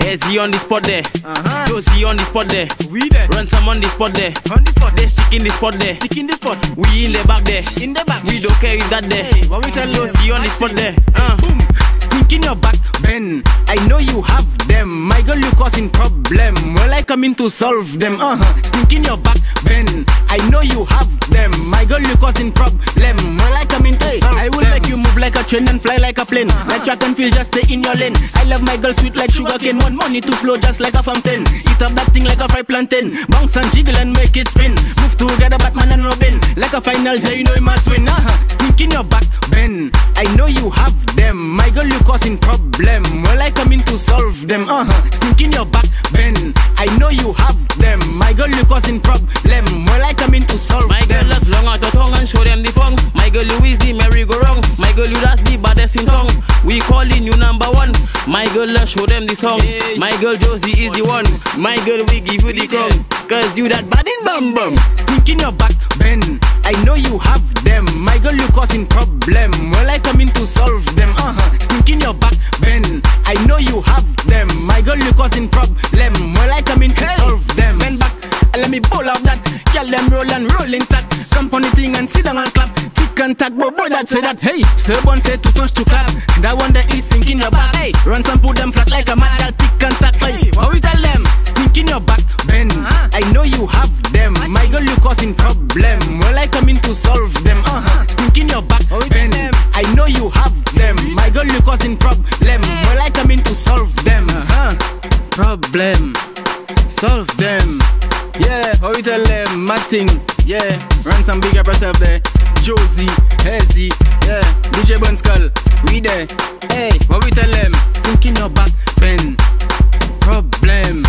Hezzy on the spot there. Josie on the spot there. We there. Ransom on the spot there. On the spot. They stick in the spot there. Stick in the spot. We in the back there. In the back. We don't care if that there. Hey, what we tell them? Josie on the spot there. Boom. Stink in your back, Ben. I know you have them. My girl, you causing problem. Well, I come in to solve them. Stink in your back, Ben. I know you have them. My girl, you causing problem. Well, I come in to solve I will them. make you move like a train and fly like a plane. Like track and field, just stay in your lane. I love my girl sweet like sugar cane. Want money to flow just like a fountain. Eat up that thing like a fried plantain. Bounce and jiggle and make it spin. Move together, Batman and Robin. Like a final, yeah, you know you must win. Stink in your back, Ben. I know you have them. My girl, you causing problem. Well, I come in to solve them. Stink in your back, Ben. I know you have them. My girl, you causing problem. Well, I come in to solve My girl them. look long out the tongue and show them the funk. My girl, you is the merry-go-round. My girl, you that's the baddest in tongue. We calling you number one. My girl, let's show them the song. My girl, Josie is the one. My girl, we give you the crown. Cause you that bad in bum bum. Stink in your back, Ben. I know you have them. My girl, you causing problem. Well, I come in to solve them. Stink in your back, Ben. I know you have them. My girl, you causing problem. Well, I come in to solve them. Ben back, let me pull up that. Girl, them roll and rolling tack. Come on the thing and sit down and clap. Tick and tack, boy, that say that. Hey, Serban say to touch to clap. That one that is sink in your back. Hey, run some put them flat like a mat. That tick and tack. Hey, what we tell them? Stink in your back, Ben. I know you have them. My girl, you causing problem. Well, I come in to solve them. Stink in your back, Ben. I know you have them. My girl, you causing problem. Well, I come in to solve them. Problem, solve them. Yeah, how we tell them? Matting, yeah. Run some big up yourself there. Josie, Hezzy, yeah. DJ Bun Skull, we there. Hey, what we tell them? Stink in your back, Ben. Problem.